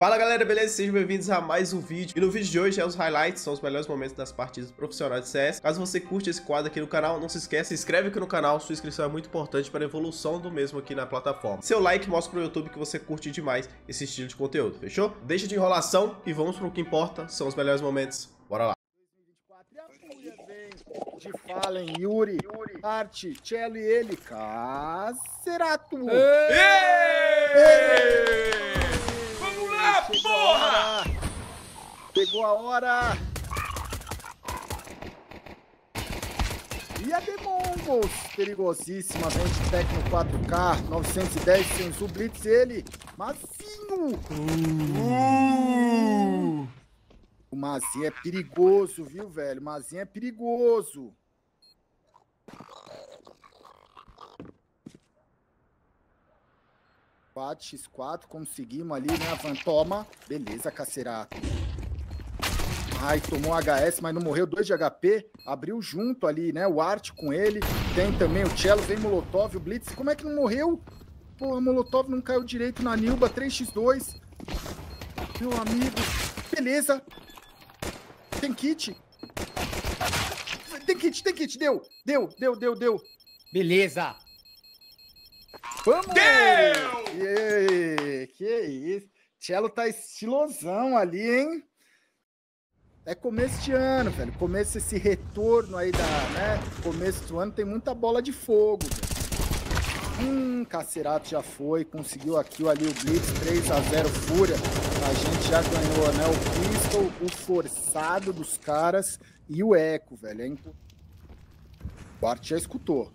Fala galera, beleza? Sejam bem-vindos a mais um vídeo. E no vídeo de hoje os highlights, são os melhores momentos das partidas profissionais de CS. Caso você curte esse quadro aqui no canal, não se esqueça, se inscreve aqui no canal, sua inscrição é muito importante para a evolução do mesmo aqui na plataforma. Seu like mostra pro YouTube que você curte demais esse estilo de conteúdo, fechou? Deixa de enrolação e vamos pro que importa, são os melhores momentos. Bora lá. 2024 e a fúria vem de Fallen, Yuri, Art, Cello e ele, Cacerato. Vamos lá, porra! Chegou a hora. E a The Mongols, perigosíssima, vem de Tecno 4K, 910, Senzu Blitz, ele, Mazinho. O Mazinho é perigoso, viu, velho? O Mazinho é perigoso. X 4 conseguimos ali, né? A Van toma. Beleza, Cacerato. Ai, tomou HS, mas não morreu. 2 de HP. Abriu junto ali, né? O Art com ele. Tem também o Cello, vem Molotov, o Blitz. Como é que não morreu? Pô, a Molotov não caiu direito na Nilba. 3x2. Meu amigo. Beleza. Tem kit. Tem kit. Deu. Beleza. Vamos! Deu! Que isso. Cello tá estilosão ali, hein? É começo de ano, velho. Começo esse retorno aí né? Começo do ano tem muita bola de fogo, velho. Cacerato já foi, conseguiu aqui ali o Blitz, 3x0 Fúria. A gente já ganhou, né? O Pistol, o forçado dos caras e o Eco, velho. O Art já escutou.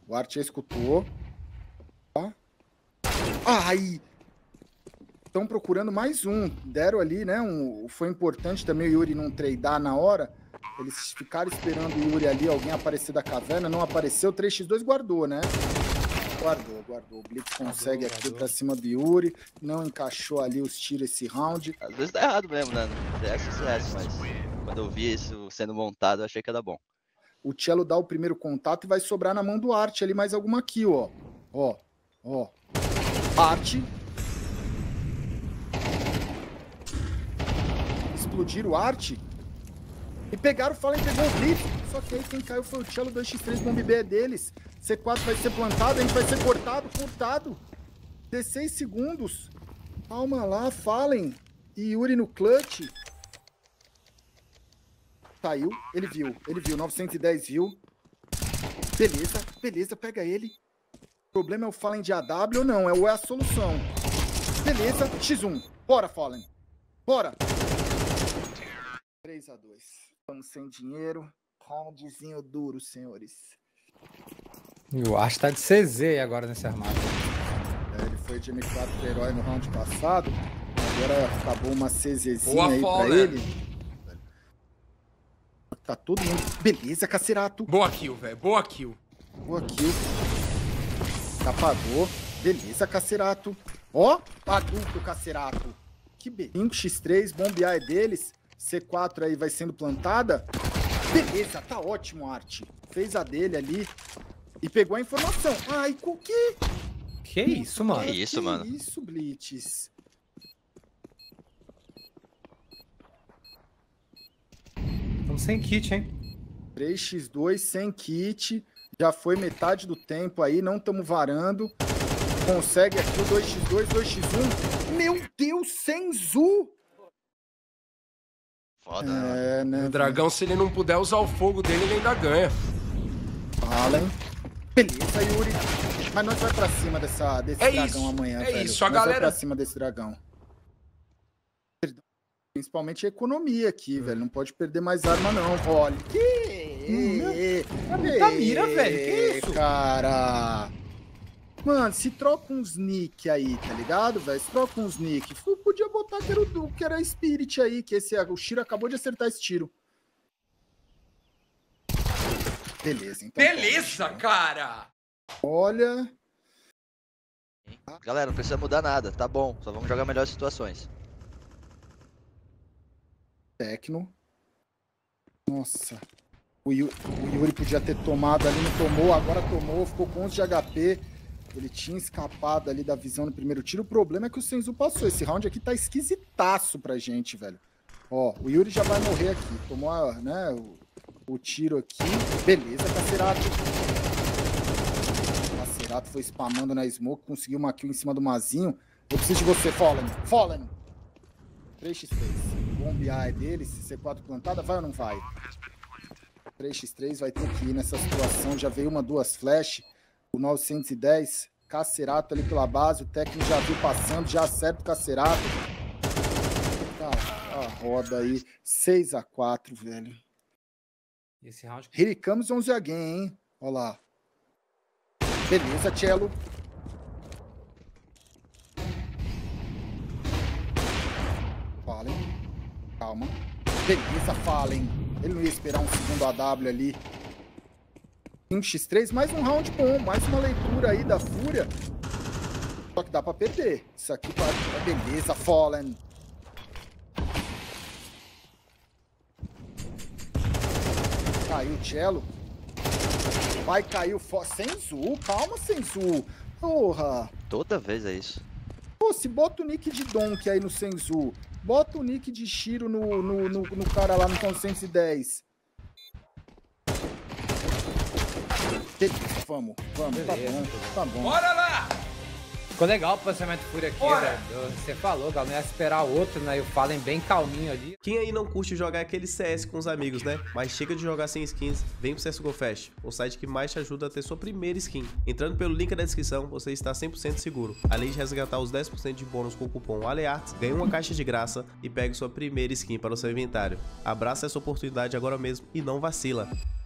Ai! Estão procurando mais um. Deram ali, né? Foi importante também o Yuri não tradar na hora. Eles ficaram esperando o Yuri ali, alguém aparecer da caverna. Não apareceu. 3x2 guardou, né? Guardou. O Blitz consegue aqui pra cima do Yuri. Não encaixou ali os tiros esse round. Às vezes dá errado mesmo, né? CS, mas quando eu vi isso sendo montado, eu achei que era bom. O Cello dá o primeiro contato e vai sobrar na mão do Art ali mais alguma kill, ó. Ó. Art. Explodiram o Art. E pegaram o Fallen, pegou o Blitz. Só que aí quem caiu foi o Cello, 2x3, bomb B é deles. C4 vai ser plantado, a gente vai ser cortado. 16 segundos. Calma lá, Fallen. E Yuri no clutch. Saiu, ele viu. 910 viu. Beleza, pega ele. O problema é o Fallen de AW ou não? É a solução. Beleza, X1. Bora, Fallen. Bora. 3x2. Estamos sem dinheiro. Roundzinho duro, senhores. E o Art tá de CZ agora nesse armário. Ele foi de M4 herói no round passado. Agora acabou uma CZzinha Boa aí Fallen. pra ele. Tá todo mundo... Beleza, Cacerato. Boa kill, velho. Boa kill. Apagou. Beleza, Cacerato. Ó, adulto, Cacerato. Que beleza. 5x3, bombear é deles. C4 aí vai sendo plantada. Beleza, tá ótimo, Art. Fez a dele ali. E pegou a informação. Ai, Que isso, mano? Que isso, mano? Que isso, Blitz. Estamos sem kit, hein? 3x2 sem kit. Já foi metade do tempo aí, não estamos varando. Consegue aqui o 2x2, 2x1. Meu Deus, Senzu! Foda, né? É, né? O dragão, se ele não puder usar o fogo dele, ele ainda ganha. Fallen. Beleza, Yuri. Mas nós vai pra cima desse dragão isso, amanhã, é velho. isso, a Nós vai galera- pra cima desse dragão. Principalmente a economia aqui, velho. Não pode perder mais arma, não. Olha. Muita mira, velho. Que isso? Cara. Mano, se troca uns nick aí, tá ligado, velho? Se troca uns nick. Podia botar que era Spirit aí, que o Shiro acabou de acertar esse tiro. Beleza, então. Beleza, cara! Olha. Galera, não precisa mudar nada, tá bom. Só vamos jogar melhores situações. Tecno. Nossa. O Yuri podia ter tomado ali, não tomou. Agora tomou, ficou com 11 de HP. Ele tinha escapado ali da visão no primeiro tiro. O problema é que o Senzu passou. Esse round aqui tá esquisitaço pra gente, velho. Ó, o Yuri já vai morrer aqui. Tomou né, o tiro aqui. Beleza, Cacerato. Cacerato foi spamando na smoke. Conseguiu uma kill em cima do Mazinho. Eu preciso de você, Fallen. Fallen. 3x3. Bombe A é dele. C4 plantada, vai ou não vai? 3x3 vai ter que ir nessa situação. Já veio 1, 2 flash. O 910. Cacerato ali pela base. O técnico já viu passando. Já acerta o Cacerato. Tá, a roda aí. 6x4, velho. Esse round... Here comes 11 again, hein? Olha lá. Beleza, Cello. Fallen. Calma. Beleza, Fallen. Ele não ia esperar um segundo AW ali. 5x3, mais um round bom. Mais uma leitura aí da Fúria. Só que dá pra perder. Isso aqui é beleza, Fallen. Caiu o Cello. Vai cair o Senzu. Calma, Senzu. Porra. Toda vez é isso. Pô, se bota o nick de Donk aí no Senzu. Bota o nick de Shiro no cara lá no 910. Vamos. Beleza, tá bom. Bora lá! Ficou legal o posicionamento Fúria aqui, Bora! velho. Você falou, Gal, não ia esperar o outro, né? E o Fallen bem calminho ali. Quem aí não curte jogar aquele CS com os amigos, né? Mas chega de jogar sem skins, vem pro CSGO Fest, o site que mais te ajuda a ter sua primeira skin. Entrando pelo link da descrição, você está 100% seguro. Além de resgatar os 10% de bônus com o cupom ALEARTS, ganhe uma caixa de graça e pegue sua primeira skin para o seu inventário. Abraça essa oportunidade agora mesmo e não vacila.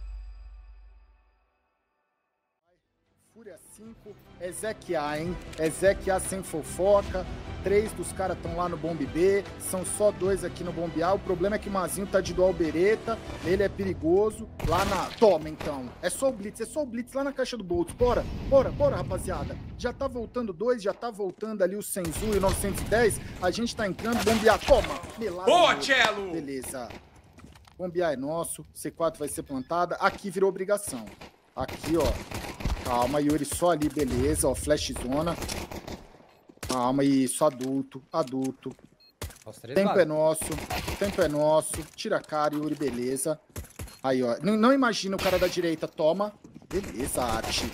Fúria 5, Ezequiel, hein? Ezequiel sem fofoca. 3 dos caras estão lá no Bomb B. São só 2 aqui no Bomb A. O problema é que o Mazinho tá de dual bereta. Ele é perigoso. Lá na... Toma, então. É só o Blitz lá na caixa do Boltz. Bora, rapaziada. Já tá voltando 2, já tá voltando ali o Senzu e o 910. A gente tá entrando. Bomb A, toma. Melado. Boa, Cello! Beleza. Bomb A é nosso. C4 vai ser plantada. Aqui virou obrigação. Aqui, ó. Calma, Yuri, só ali, beleza, ó, flash zona. Calma, isso, adulto. Tempo é nosso. Tira a cara, Yuri, beleza. Aí, ó, não imagina o cara da direita, toma. Beleza, Arte.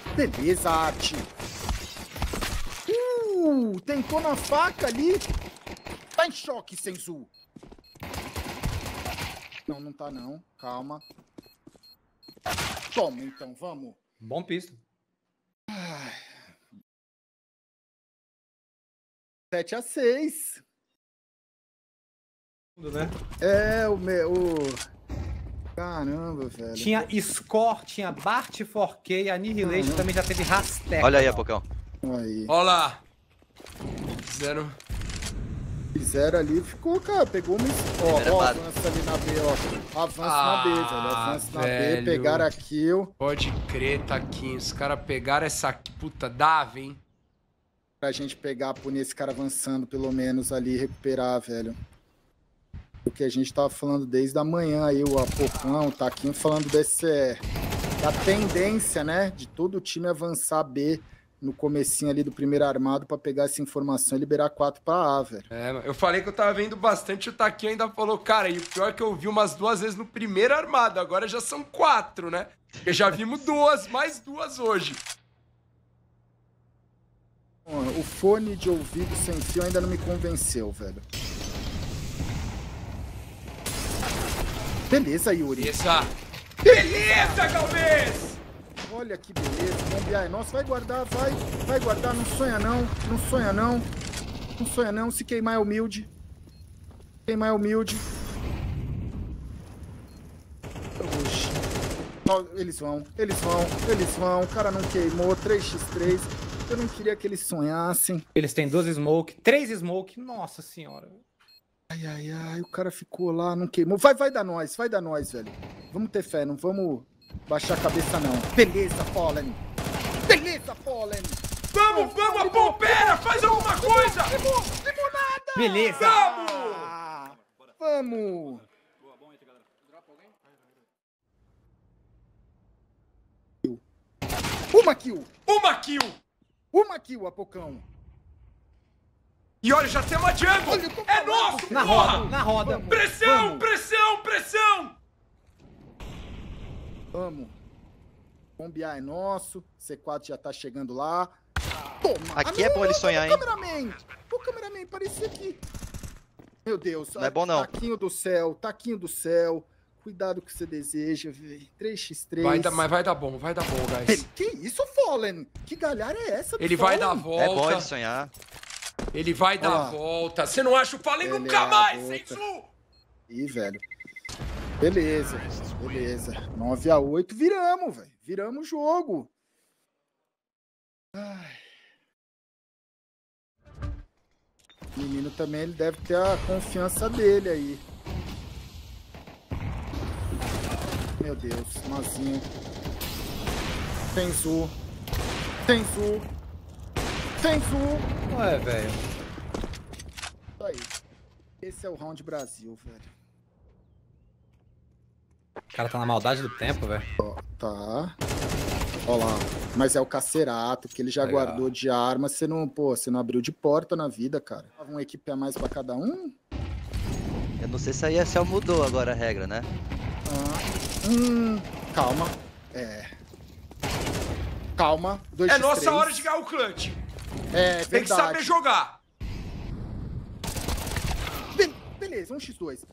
Tentou na faca ali. Tá em choque, Senzu. Não tá não, calma. Toma, então, vamos. Bom pisto. 7x6. Né? É, Caramba, velho. Tinha Score, tinha Bart 4K, Annihilation também já teve Rasteca. Olha aí, Apocão. Aí. Olha lá. Fizeram ali, ficou, cara, pegou uma... Ó, avança ali na B, ó. Avança na B, velho. Avança na B, pegaram a kill. Pode crer, Taquinho. Os caras pegaram essa aqui. Puta, dava, hein? Pra gente pegar, punir esse cara avançando, pelo menos ali, recuperar, velho. O que a gente tava falando desde a manhã aí, o Apocão, o Taquinho, falando da tendência, né, de todo o time avançar B no comecinho ali do primeiro armado pra pegar essa informação e liberar 4 pra A, velho. É, eu falei que eu tava vendo bastante, o Taquinho ainda falou, cara, e o pior é que eu vi umas 2 vezes no primeiro armado, agora já são 4, né? Porque já vimos 2, mais 2 hoje. O fone de ouvido sem fio ainda não me convenceu, velho. Beleza, Yuri. Beleza, Galvez! Olha que beleza, bombear é nosso. Vai guardar, vai guardar. Não sonha não, não sonha não. Não sonha não, se queimar é humilde. Queimar é humilde. Oxi. Eles vão. O cara não queimou, 3x3. Eu não queria que eles sonhassem. Eles têm 2 smoke, 3 smoke, nossa senhora. Ai, o cara ficou lá, não queimou. Vai dar nós, velho. Vamos ter fé, não vamos baixar a cabeça, não. Beleza, Fallen. Vamos, Apopera, faz alguma coisa! Limonada! Beleza! Vamos! Uma kill! Uma kill, Apocão. E olha, já tem uma jungle. Olha, eu tô É falando, nosso, Na porra. roda, na roda. Vamos, Pressão, vamos, pressão, pressão. vamos. Bombear é nosso. C4 já tá chegando lá. Toma. Aqui é bom ele sonhar, hein? Cameraman. Pô, cameraman, parecia aqui. Meu Deus. Não é bom, não. Taquinho do céu, taquinho do céu. Cuidado com o que você deseja, velho. 3x3. Mas vai dar bom, guys. Que isso, Fallen? Que galhara é essa do Ele vai dar a Fallen? volta. É bom ele sonhar. Ele vai dar a Olha lá. volta. Você não acha o Fallen Ele nunca é a mais, volta. Senzu? Ih, velho. Beleza, beleza. 9x8, viramos, velho. Viramos o jogo. Ai. O menino também, ele deve ter a confiança dele aí. Meu Deus, Mazinho. Senzu. Senzu. Senzu. Ué, velho. Isso aí. Esse é o round Brasil, velho. O cara tá na maldade do tempo, velho. Tá. Ó lá. Mas é o Cacerato, que ele já Legal. guardou de arma. Você não, pô, você não abriu de porta na vida, cara. Uma equipe a mais pra cada um? Eu não sei se a ESL mudou agora a regra, né? Calma. Calma. 2x3. É nossa hora de ganhar o clutch. É, Tem que saber verdade. jogar. Beleza, 1x2.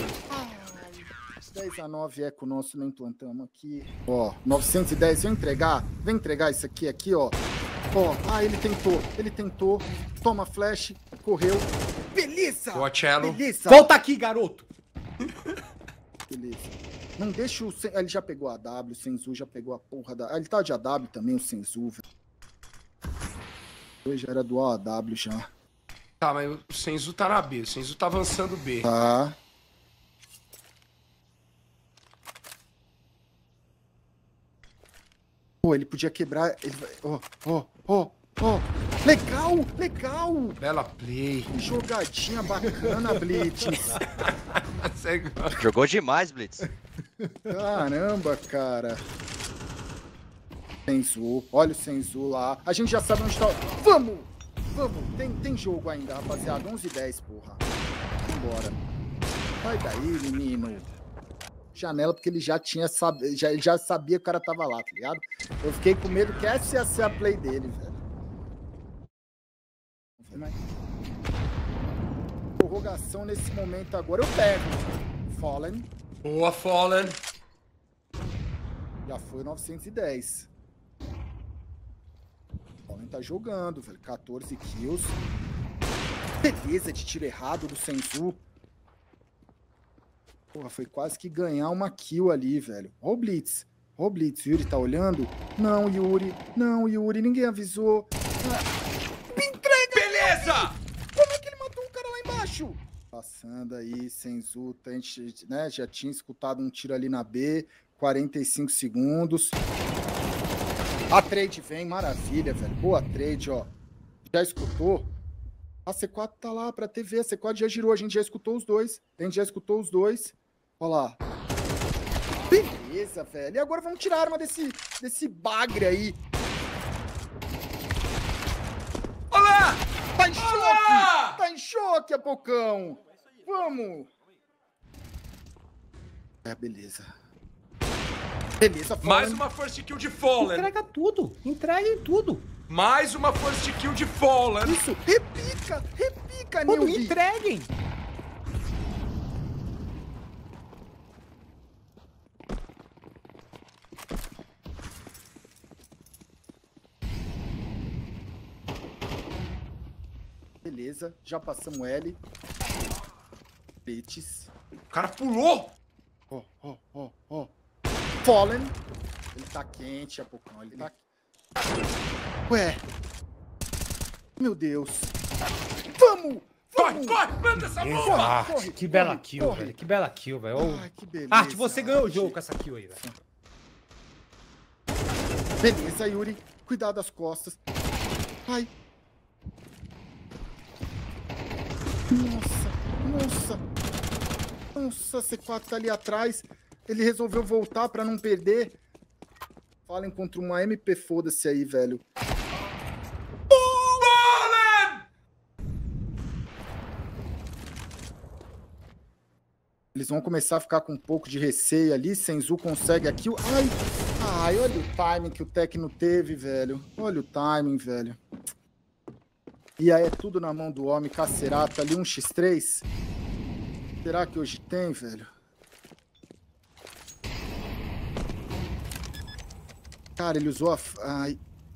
10x9 eco nosso, nem plantamos aqui. Ó, 910, vem entregar isso aqui, ó. Ó, ele tentou. Toma flash, correu. Beleza! Boa, Cello. Beleza! Volta aqui, garoto! Beleza. Não deixa o... Ele já pegou a W, o Senzu já pegou a porra da... ele tá de AW também, o Senzu, velho. Hoje já era do AW já. Tá, mas o Senzu tá na B. O Senzu tá avançando B. Tá. Pô, ele podia quebrar... Ó. Legal! Bela play. Que jogadinha bacana, Blitz. Jogou demais, Blitz. Caramba, cara. Senzu, olha o Senzu lá. A gente já sabe onde tá. Vamos! Tem jogo ainda, rapaziada. 11h10, porra. Vambora. Vai daí, menino. Janela, porque ele já tinha ele já sabia que o cara tava lá, tá ligado? Eu fiquei com medo que essa ia ser a play dele, velho. Prorrogação nesse momento agora. Eu pego. Fallen. Boa, Fallen. Já foi 910. O Fallen tá jogando, velho. 14 kills. Beleza de tiro errado do Senzu. Porra, foi quase que ganhar uma kill ali, velho. Ó o Blitz. Yuri tá olhando? Não, Yuri. Ninguém avisou. Me entrega! Beleza! Como é que ele matou um cara lá embaixo? Passando aí, Senzu, né? Já tinha escutado um tiro ali na B. 45 segundos. A trade vem, maravilha, velho. Boa trade, ó. Já escutou? A C4 tá lá pra TV. A C4 já girou, a gente já escutou os dois. Ó lá. Beleza, velho. E agora vamos tirar a arma desse bagre aí. Olá! Tá em choque! Olá! Tá em choque, Apocão! Vamos! Beleza. Beleza, Fallen. Mais uma first kill de Fallen. Entrega tudo. Entreguem tudo. Mais uma first kill de Fallen. Isso! Repica, Tudo, Nilvi! entreguem. Beleza, já passamos L. Blitz. O cara pulou. Ó. Fallen. Ele tá quente, Apocão. Ele tá... Ué. Meu Deus. Vamos! Corre, manda essa Exato. bomba. corre, Que bela corre, kill, corre. velho. Que bela kill, velho. Ô, Ai, que beleza. Art, você ganhou o jogo com essa kill aí, velho. Beleza, Yuri. Cuidado das costas. Ai. Nossa, C4 tá ali atrás. Ele resolveu voltar pra não perder. Fallen contra uma MP, foda-se aí, velho. Eles vão começar a ficar com um pouco de receio ali. Senzu consegue aqui. Ai, olha o timing que o Tecno teve, velho. Olha o timing, velho. E aí é tudo na mão do homem. Cacerato ali, 1x3. Será que hoje tem, velho? Cara, ele usou a... Ai.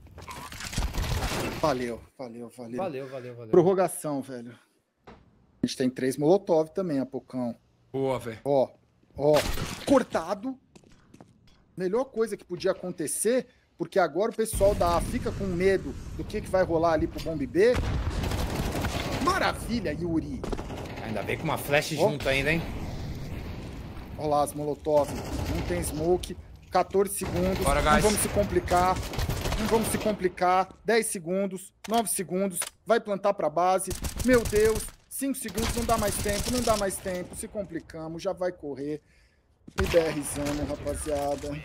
Valeu. Valeu. Prorrogação, velho. A gente tem 3 Molotov também, Apocão. Boa, velho. Ó. Cortado. Melhor coisa que podia acontecer, porque agora o pessoal da A fica com medo do que vai rolar ali pro Bomb B. Maravilha, Yuri. Ainda bem com uma flash junto ainda, hein? Olha lá as Molotov. Não tem smoke. 14 segundos. Bora, não guys. vamos se complicar. 10 segundos. 9 segundos. Vai plantar pra base. Meu Deus. 5 segundos. Não dá mais tempo. Se complicamos. Já vai correr. IBRzamos, rapaziada.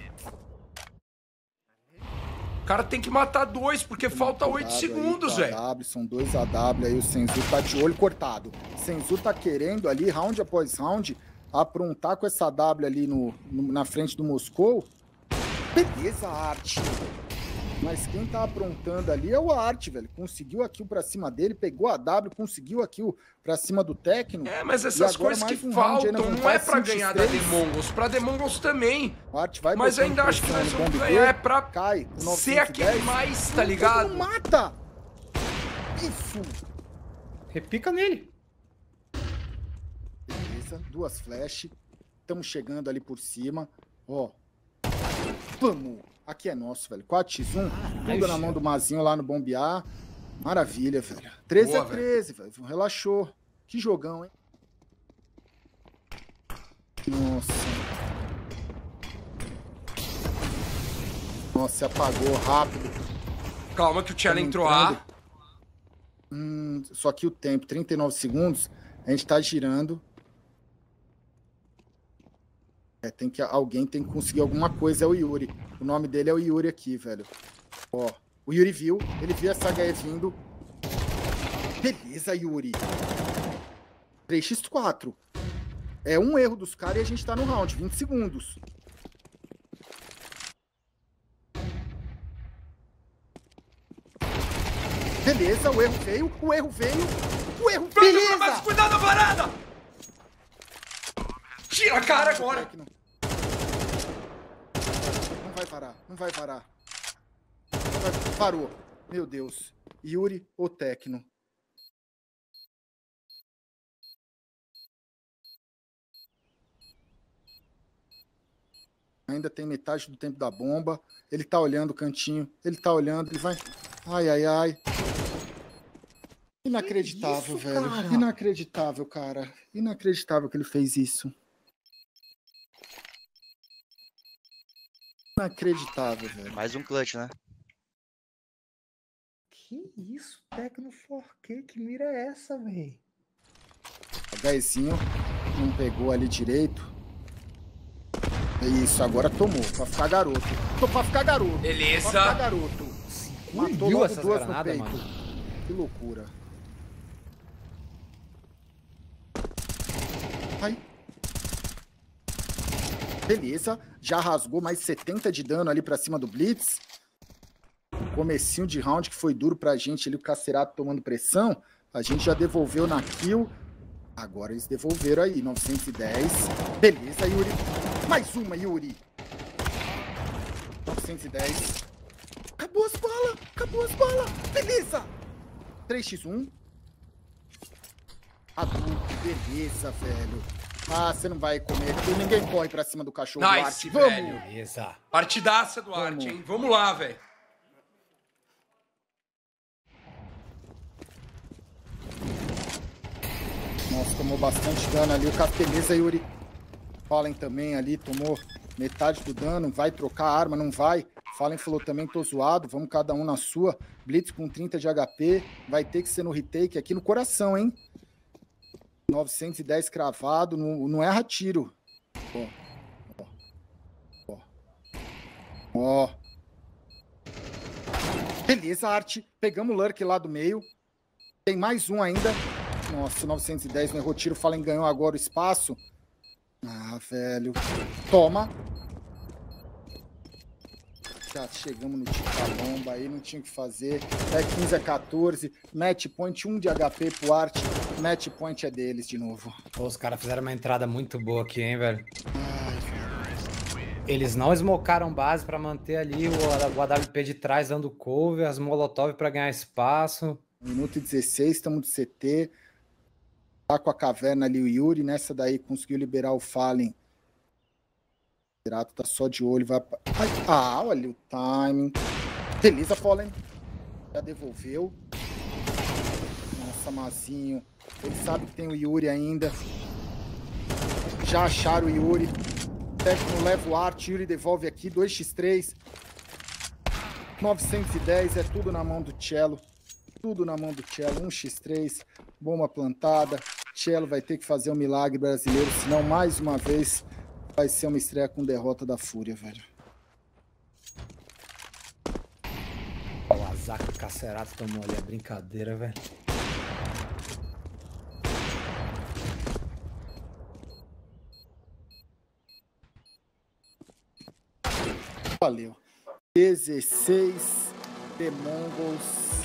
O cara tem que matar 2, porque falta 8 segundos, velho. São 2 AW. Aí o Senzu tá de olho cortado. Senzu tá querendo ali, round após round, aprontar com essa W ali na frente do Moscou. Beleza, Art. Mas quem tá aprontando ali é o Art, velho. Conseguiu a kill pra cima dele, pegou a W, conseguiu a kill pra cima do Tecno. É, mas essas coisas que faltam não é pra ganhar da The Mongols. Pra The Mongols também. O Art vai mas ainda acho que nós vamos ganhar. É pra ser a que mais, tá ligado? Não mata! Isso! Repica nele. Beleza, 2 flash. Estamos chegando ali por cima. Ó. Vamos! Aqui é nosso, velho. 4x1. Tudo na mão do Mazinho lá no bombear. Maravilha, velho. 13-13, velho. Relaxou. Que jogão, hein? Nossa. Nossa, apagou rápido. Calma que o Tchela entrou A. Só que o tempo, 39 segundos. A gente tá girando. Alguém tem que conseguir alguma coisa, é o Yuri. O nome dele é o Yuri aqui, velho. Ó, o Yuri viu, ele viu essa HE vindo. Beleza, Yuri. 3x4. É um erro dos caras e a gente tá no round, 20 segundos. Beleza, o erro veio. Beleza! Mas cuidado da varada! Tira a cara agora! Não vai parar. Parou. Meu Deus. Yuri ou Tecno? Ainda tem metade do tempo da bomba. Ele tá olhando o cantinho. Ele vai... Ai. Inacreditável, isso, velho. Cara? Inacreditável, cara. Inacreditável que ele fez isso. Inacreditável, velho. Mais um clutch, né? Que isso, Tecno 4K? Que mira é essa, velho? HEzinho não pegou ali direito. Isso, agora tomou. Pra ficar garoto. Beleza. Pra ficar garoto. Matou logo 2 no peito. Mano. Que loucura. Ai. Beleza, já rasgou mais 70 de dano ali pra cima do Blitz. Comecinho de round que foi duro pra gente ali, o Cacerato tomando pressão. A gente já devolveu na kill. Agora eles devolveram aí, 910. Beleza, Yuri. Mais uma, Yuri. 910. Acabou as balas. Beleza. 3x1. Adulto, beleza, velho. Ah, você não vai comer, porque ninguém corre pra cima do cachorro do Art. Vamos! Beleza. Partidaça do Art, hein? Vamos lá, velho. Nossa, tomou bastante dano ali. O cara, beleza, Yuri. Fallen também ali, tomou metade do dano. Vai trocar a arma, não vai. Fallen falou também, tô zoado. Vamos cada um na sua. Blitz com 30 de HP. Vai ter que ser no retake aqui no coração, hein? 910 cravado, não erra tiro. Ó. Beleza, Art. Pegamos o Lurk lá do meio. Tem mais um ainda. Nossa, 910 não errou tiro. Fallen ganhou agora o espaço. Ah, velho. Toma. Já chegamos no Tica-Bomba aí, não tinha o que fazer. É 15-14. Match point, 1 de HP pro Art. Match point é deles de novo. Pô, os caras fizeram uma entrada muito boa aqui, hein, velho. Ai, velho. Eles não smocaram base pra manter ali o AWP de trás dando cover, as molotov pra ganhar espaço. Minuto e 16, estamos de CT. Tá com a caverna ali o Yuri. Nessa daí conseguiu liberar o Fallen. O Pirato tá só de olho. Vai... Ah, olha o timing. Beleza, Fallen. Já devolveu. Nossa, Mazinho. Ele sabe que tem o Yuri ainda. Já acharam o Yuri. Técnico leva o Art. Yuri devolve aqui. 2x3. 910. É tudo na mão do Cello. Tudo na mão do Cello. 1x3. Bomba plantada. Cello vai ter que fazer um milagre brasileiro. Senão, mais uma vez, vai ser uma estreia com derrota da Fúria, velho. O Azak Cacerato tomou ali a brincadeira, velho. Valeu. 16 The Mongols.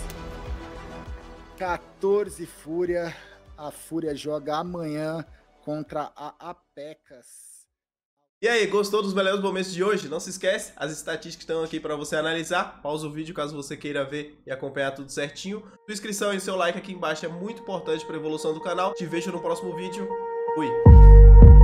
14 Fúria. A Fúria joga amanhã contra a Apecas. E aí, gostou dos melhores momentos de hoje? Não se esquece, as estatísticas estão aqui para você analisar. Pausa o vídeo caso você queira ver e acompanhar tudo certinho. Sua inscrição e seu like aqui embaixo é muito importante para a evolução do canal. Te vejo no próximo vídeo. Fui!